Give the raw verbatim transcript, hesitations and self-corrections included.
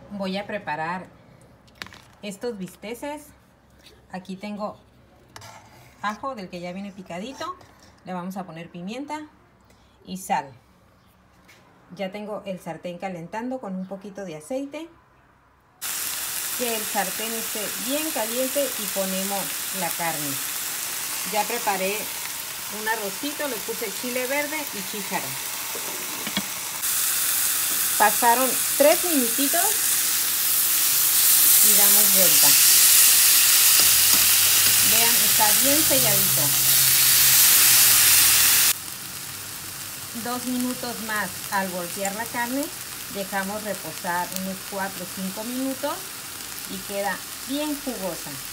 Voy a preparar estos bisteces. Aquí tengo ajo del que ya viene picadito. Le vamos a poner pimienta y sal. Ya tengo el sartén calentando con un poquito de aceite. Que el sartén esté bien caliente y ponemos la carne. Ya preparé un arrocito, le puse chile verde y chícharo. Pasaron tres minutitos y damos vuelta. Vean, está bien selladito. Dos minutos más al voltear la carne, dejamos reposar unos cuatro o cinco minutos y queda bien jugosa.